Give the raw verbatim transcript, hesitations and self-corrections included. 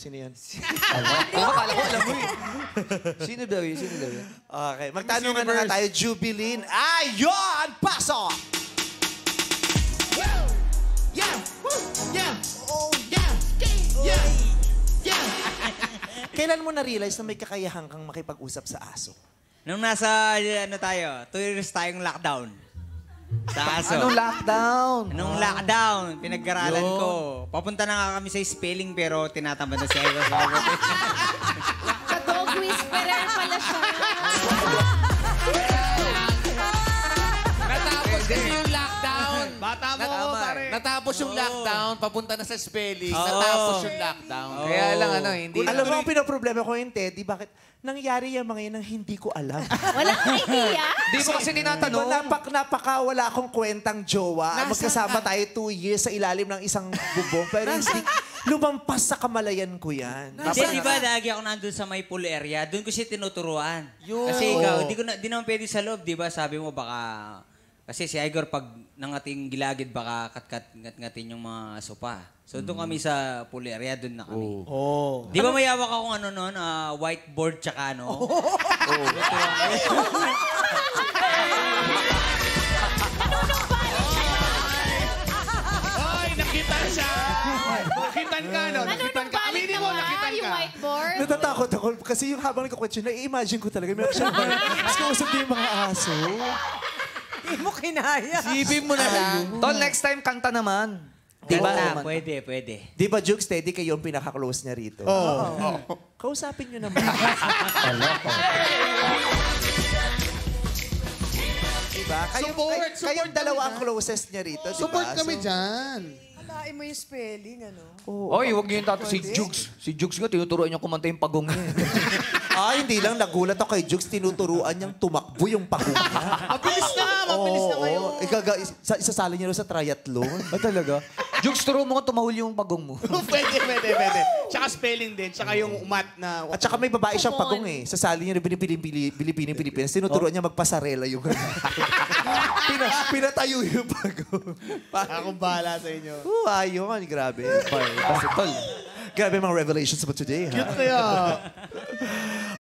Sino yun? Akala ko alam mo eh. Sino daw yun? Sino daw yun? Okay, magtanungan na nga tayo, Jubilin. Ayon! Pasok! Yeah! Yeah! Oh, yeah! Yeah! Yeah! Kailan mo na-realize na may kakayahan kang makipag-usap sa aso? Nung nasa, ano tayo, two years tayong lockdown. Sa aso. Anong lockdown? Nung lockdown, pinag-aralan ko. Papunta na nga kami sa spelling pero tinatamad na siya. Ka-dog whisperer pala siya. Natapos kasi yung lockdown. Bata mo ako, pare. Natapos yung lockdown, papunta na sa spelling. Oo. Natapos yung lockdown. Kaya lang ano, hindi. Alam mo, ang pinaproblema ko yung Teddy, bakit nangyari yung mga yan nang hindi ko alam? Wala kang idea? Di mo kasi tinatanong. Diba, napak, napaka wala akong kwentang jowa. Nasaan Magkasama ka? tayo two years sa ilalim ng isang bubong. Pero hindi, lumampas sa kamalayan ko yan. Hindi, di ba, lagi ako nandun sa may pool area, doon ko siya tinuturuan. Yun. Kasi ikaw, di, ko na, di naman pwede sa loob, di ba? Sabi mo baka... Kasi si Igor, pag nangating gilagid, baka kat-kat-ngatin yung mga sopa. So doon kami sa pool area, doon na kami. Oh. Di ba mayawak akong ano noon, ah, whiteboard tsaka ano? Oo. Hoy, nakita siya! Nakitan ka, no? Nakitan ka. Nanunumbalik Aminin na mo, nga nakitan yung ka. whiteboard. Natatakot ako kasi yung habang nagkakwento, na-imagine ko talaga. Meron siyang mas kausap niya yung mga aso. Hindi mo kinaya. Sipin mo na lang. Tol, next time kanta naman. Diba? Oo. Pwede, pwede. Di ba, Jukes, Teddy, kayo yung pinaka-close niya rito? Oo. Kausapin niyo naman. Diba? Kayong, Support, kay, support kayong kami dalawa ang dyan. closest niya rito, diba? Support kami So, dyan. Halain mo yung spelling, ano? Oy, huwag niyo yung tato. Si Jukes. Si Jukes nga, tinuturuan niyo kumanta yung pagong niya. ah, hindi lang. Nagulat ako kay Jukes. Tinuturuan niyang tumakbo yung pagong niya. Mabilis na, mabilis na ngayon. Oo. Igaga, isa, isasali niya rin sa triathlon. Ah, talaga? Jukes, turo mo nga tumahul yung pagong mo. Pwede, pwede, pwede. Tsaka spelling din, tsaka yung umat na... At saka may babae siyang pagong eh. Sasali niya rin Pilipinas, Pilipinas. Tinuturuan niya magpasarela yung... Pina, pinatayo yung pagong. Akong bahala sa inyo. Oo, uh, ayun. Grabe. Kasi tol. Grabe mga revelations mo today, ha? Cute kaya.